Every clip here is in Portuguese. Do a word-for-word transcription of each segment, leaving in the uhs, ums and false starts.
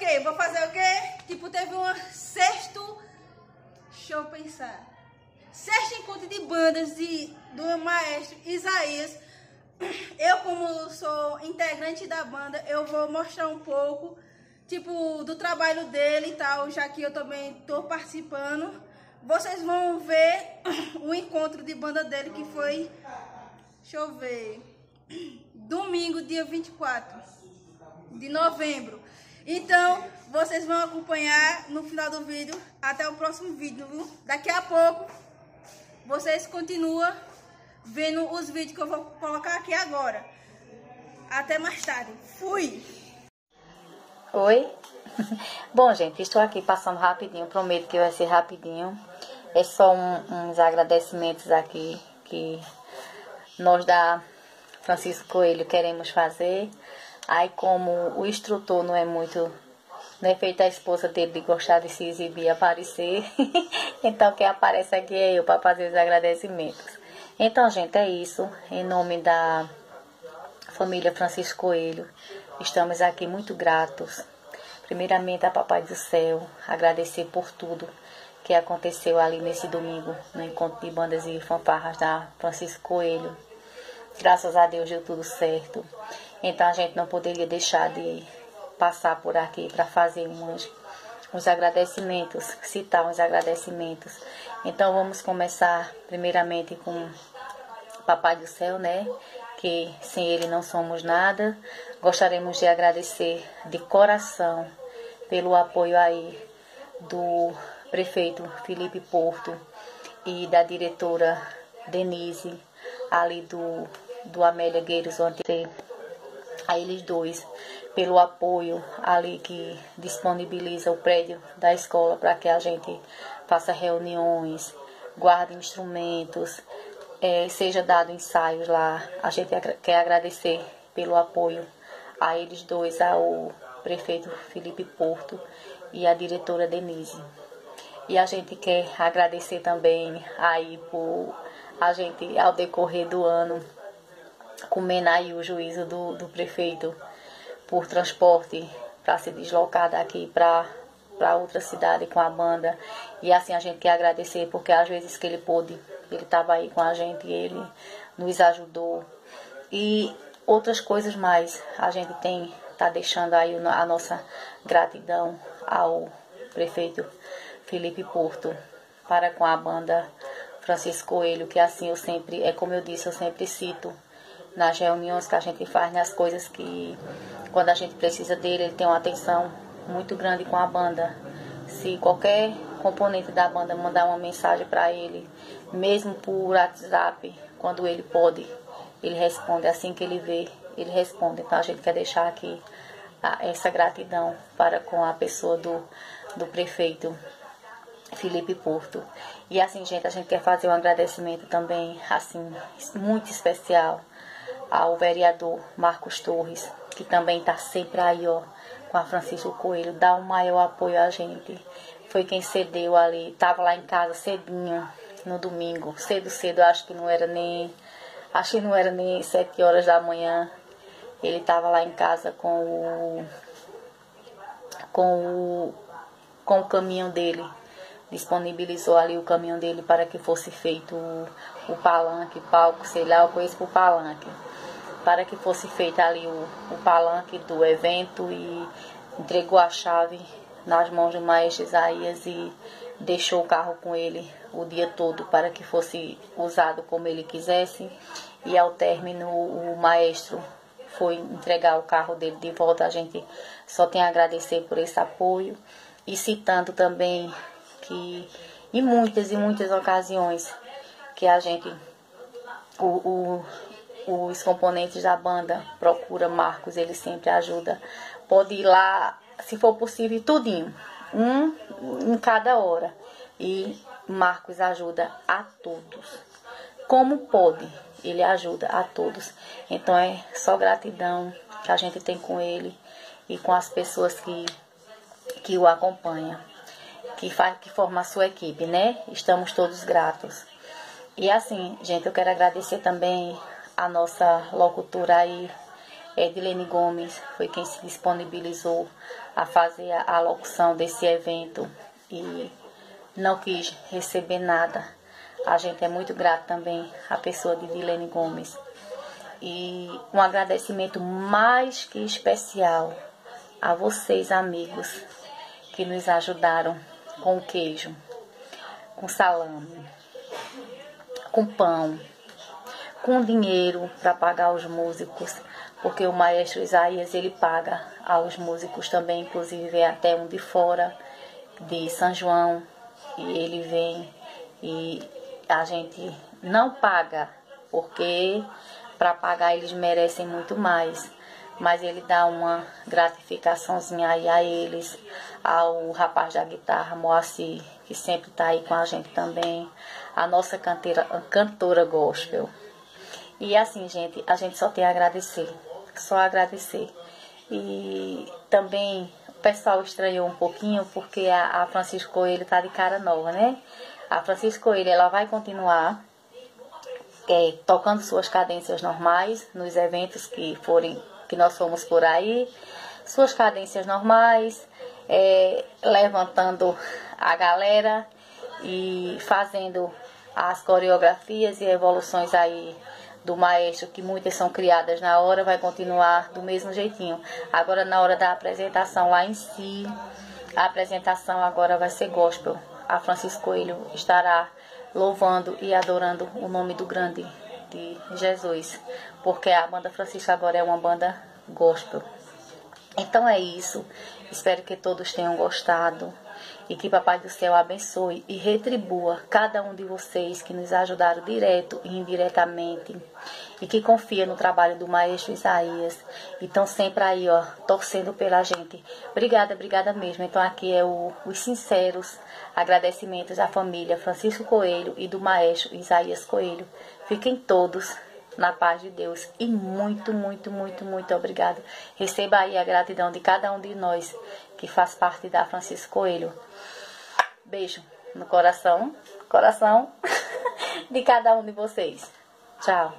quê? Vou fazer o quê? Tipo, teve um sexto... Deixa eu pensar. Sexto encontro de bandas de, do maestro Isaías. Eu, como sou integrante da banda, eu vou mostrar um pouco, tipo, do trabalho dele e tal, já que eu também tô participando. Vocês vão ver o encontro de banda dele, que foi, deixa eu ver, domingo, dia vinte e quatro de novembro. Então, vocês vão acompanhar no final do vídeo. Até o próximo vídeo, viu? Daqui a pouco, vocês continuam vendo os vídeos que eu vou colocar aqui agora. Até mais tarde. Fui! Oi? Bom, gente, estou aqui passando rapidinho. Prometo que vai ser rapidinho. É só um, uns agradecimentos aqui que nós da Francisco Coelho queremos fazer. Aí, como o instrutor não é muito... Não é feito a esposa dele de gostar de se exibir e aparecer. Então, quem aparece aqui é eu para fazer os agradecimentos. Então, gente, é isso. Em nome da família Francisco Coelho, estamos aqui muito gratos. Primeiramente, a Papai do Céu, agradecer por tudo que aconteceu ali nesse domingo, no encontro de bandas e fanfarras da Francisco Coelho. Graças a Deus deu tudo certo. Então, a gente não poderia deixar de passar por aqui para fazer uns, uns agradecimentos, citar uns agradecimentos. Então, vamos começar primeiramente com Papai do Céu, né? Que sem ele não somos nada. Gostaríamos de agradecer de coração pelo apoio aí do prefeito Felipe Porto e da diretora Denise, ali do, do Amélia Gueiros, a eles dois, pelo apoio ali que disponibiliza o prédio da escola para que a gente faça reuniões, guarde instrumentos, é, seja dado ensaios lá. A gente quer agradecer pelo apoio a eles dois, ao prefeito Felipe Porto e a diretora Denise. E a gente quer agradecer também aí por a gente, ao decorrer do ano, comendo aí o juízo do, do prefeito por transporte para se deslocar daqui para para outra cidade com a banda. E assim a gente quer agradecer, porque às vezes que ele pôde, ele estava aí com a gente e ele nos ajudou. E outras coisas mais, a gente tem, tá deixando aí a nossa gratidão ao prefeito Felipe Porto para com a banda Francisco Coelho, que assim eu sempre, é como eu disse, eu sempre cito nas reuniões que a gente faz, nas coisas que, quando a gente precisa dele, ele tem uma atenção muito grande com a banda. Se qualquer componente da banda mandar uma mensagem para ele, mesmo por WhatsApp, quando ele pode, ele responde. Assim que ele vê, ele responde. Então a gente quer deixar aqui essa gratidão para com a pessoa do, do prefeito Felipe Porto. E assim, gente, a gente quer fazer um agradecimento também, assim, muito especial ao vereador Marcos Torres, que também está sempre aí, ó, com a Francisco Coelho, dá um maior apoio a gente. Foi quem cedeu ali, estava lá em casa cedinho, no domingo, cedo, cedo, acho que não era nem, acho que não era nem sete horas da manhã. Ele estava lá em casa com o, com o, com o caminhão dele, disponibilizou ali o caminhão dele para que fosse feito o, o palanque, palco, sei lá, eu conheço por palanque, para que fosse feito ali o, o palanque do evento, e entregou a chave nas mãos do maestro Isaías e deixou o carro com ele o dia todo para que fosse usado como ele quisesse. E ao término o maestro foi entregar o carro dele de volta. A gente só tem a agradecer por esse apoio, e citando também que em muitas e muitas ocasiões que a gente, o, o os componentes da banda procura Marcos, ele sempre ajuda. Pode ir lá, se for possível, tudinho, um em cada hora. E Marcos ajuda a todos. Como pode, ele ajuda a todos. Então é só gratidão que a gente tem com ele e com as pessoas que, que o acompanham, que, faz, que formam a sua equipe, né? Estamos todos gratos. E assim, gente, eu quero agradecer também a nossa locutora aí, Edilene Gomes foi quem se disponibilizou a fazer a, a locução desse evento e não quis receber nada. A gente é muito grato também à pessoa de Edilene Gomes. E um agradecimento mais que especial a vocês, amigos, que nos ajudaram com queijo, com salame, com pão, com dinheiro para pagar os músicos, porque o maestro Isaías, ele paga aos músicos também, inclusive vem até um de fora, de São João, e ele vem e a gente não paga, porque para pagar eles merecem muito mais, mas ele dá uma gratificaçãozinha aí a eles, ao rapaz da guitarra, Moacir, que sempre está aí com a gente também, a nossa canteira, cantora gospel. E assim, gente, a gente só tem a agradecer, só agradecer. E também o pessoal estranhou um pouquinho, porque a, a Francisco Coelho está de cara nova, né? A Francisco Coelho, ela vai continuar é, tocando suas cadências normais nos eventos que forem, que nós fomos por aí, suas cadências normais, é, levantando a galera e fazendo as coreografias e evoluções aí do maestro, que muitas são criadas na hora, vai continuar do mesmo jeitinho. Agora, na hora da apresentação lá em si, a apresentação agora vai ser gospel. A Francisco Coelho estará louvando e adorando o nome do grande de Jesus, porque a banda Francisco agora é uma banda gospel. Então é isso, espero que todos tenham gostado e que Papai do Céu abençoe e retribua cada um de vocês que nos ajudaram direto e indiretamente e que confia no trabalho do maestro Isaías e estão sempre aí, ó, torcendo pela gente. Obrigada, obrigada mesmo. Então aqui é o, os sinceros agradecimentos à família Francisco Coelho e do maestro Isaías Coelho. Fiquem todos na paz de Deus e muito, muito, muito, muito obrigado. Receba aí a gratidão de cada um de nós que faz parte da Francisco Coelho. Beijo no coração, coração de cada um de vocês. Tchau.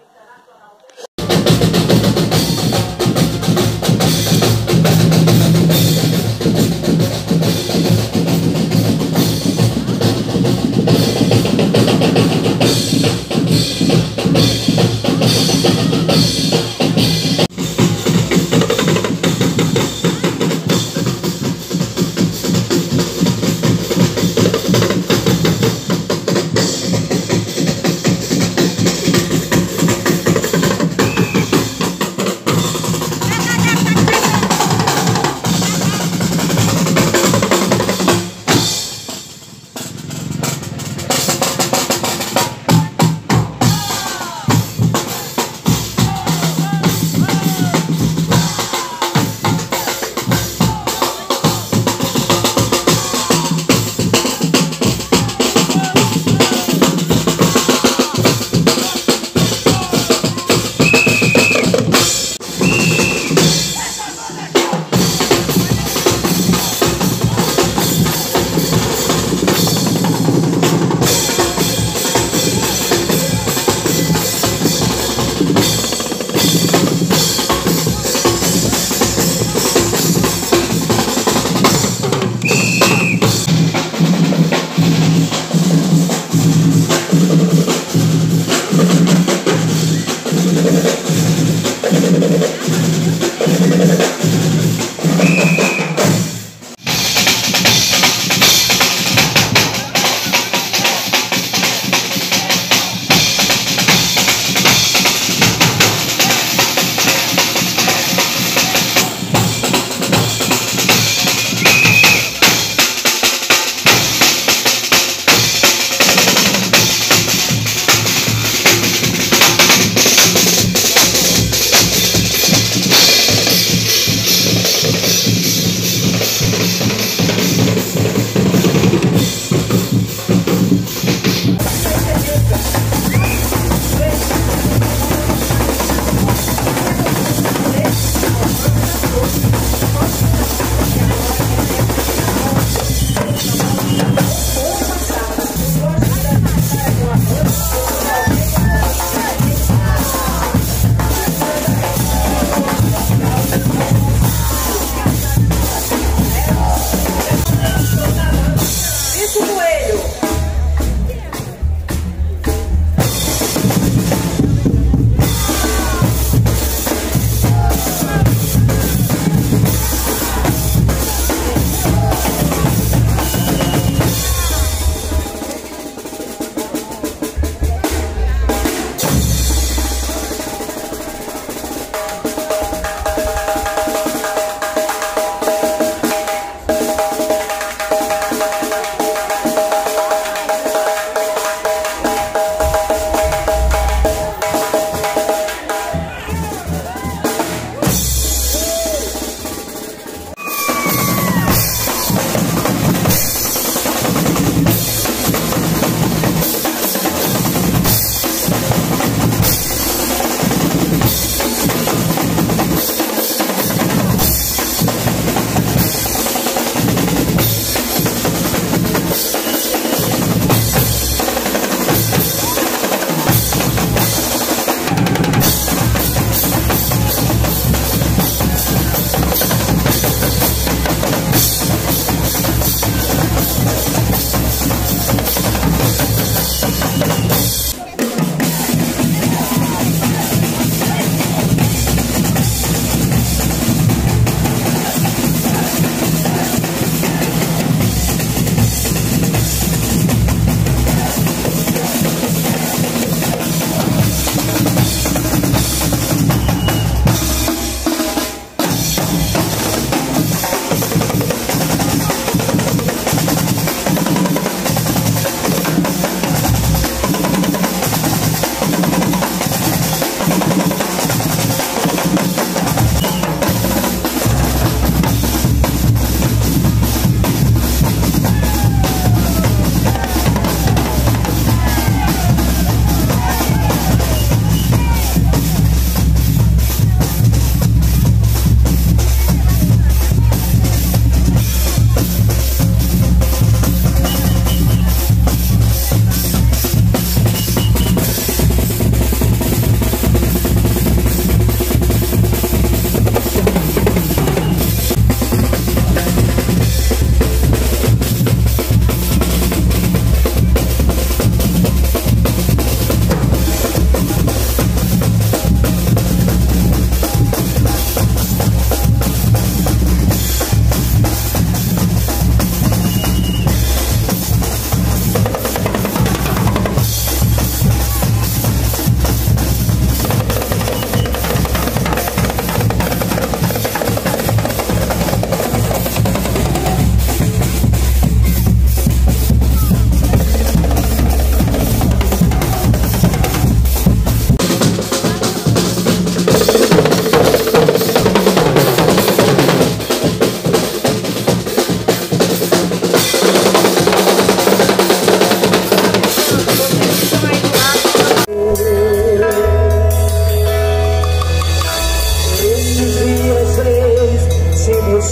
Thank you.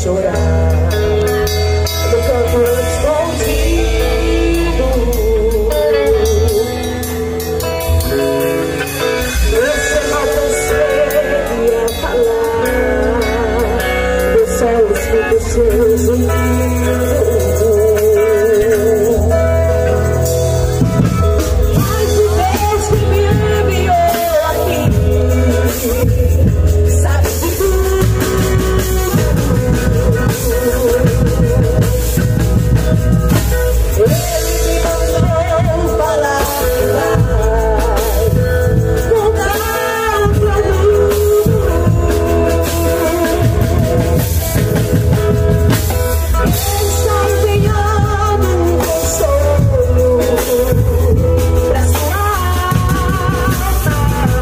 chorar. No canto escondido, você não consegue falar. Eu só escuto seus zumbidos. Mas o Deus que me enviou aqui sabe de tudo. Ele me mandou falar que vai mudar pra mim. Ele está empenhando um consolo pra sua alma.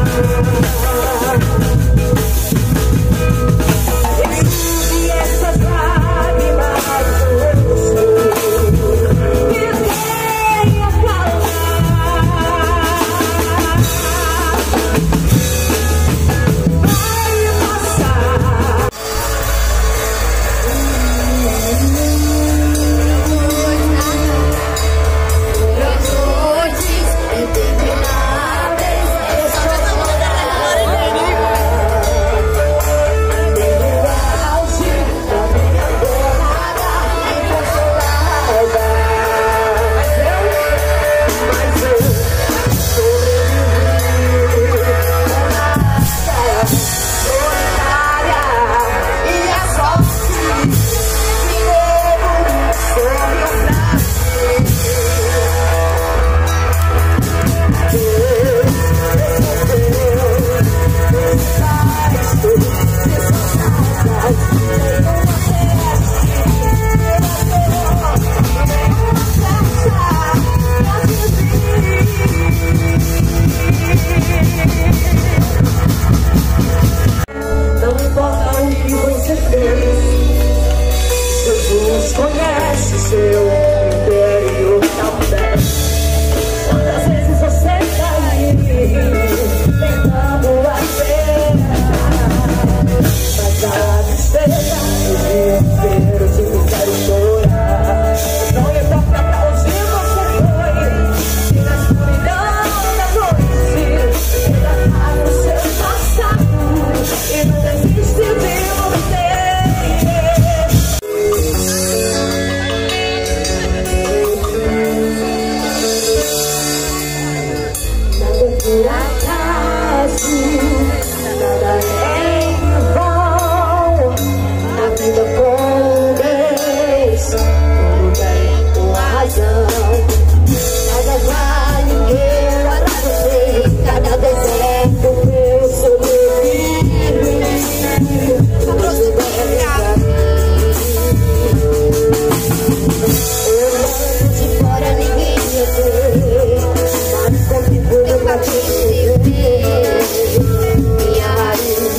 Enxugue essas lágrimas do rosto e venha falar. Vai passar. Não importa o que você fez, Jesus conhece seu interior também. Quantas vezes você caiu tentando a terra, mas a tristeza o dia inteiro te fizeram chorar. Não importa pra onde você foi, e na escuridão da noite ainda tá no seu passado e não desiste de você. Nada por acaso, nada é em vão. A vida com Deus, tudo bem com a razão. Nada vai ninguém para você, cada deserto eu sobrevivi. Trouxe bem pra mim. Eu mando de fora, ninguém me vê, mas contigo eu pra te ver. Minha raiz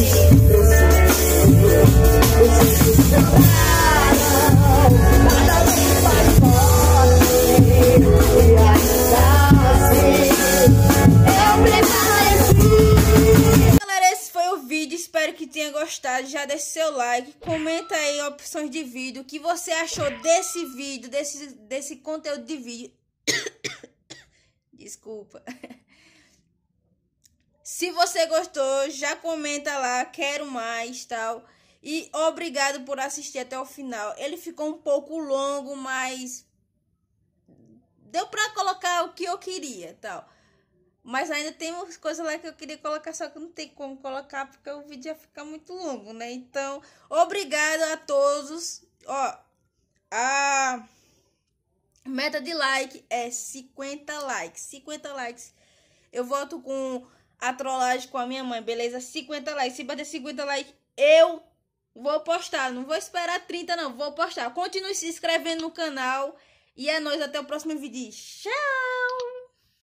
preciso separar, cada vez mais forte, e ainda assim eu prevaleci. Galera, esse foi o vídeo, espero que tenha gostado. Já deixe seu like, comenta aí opções de vídeo, o que você achou desse vídeo, desse, desse conteúdo de vídeo. Desculpa. Se você gostou, já comenta lá, quero mais, tal. E obrigado por assistir até o final. Ele ficou um pouco longo, mas deu pra colocar o que eu queria, tal. Mas ainda tem umas coisas lá que eu queria colocar, só que não tem como colocar porque o vídeo ia ficar muito longo, né? Então, obrigado a todos. Ó, a meta de like é cinquenta likes. cinquenta likes. Eu volto com a trollagem com a minha mãe, beleza? cinquenta likes. Se bater cinquenta likes, eu vou postar. Não vou esperar trinta, não. Vou postar. Continue se inscrevendo no canal. E é nóis. Até o próximo vídeo. Tchau!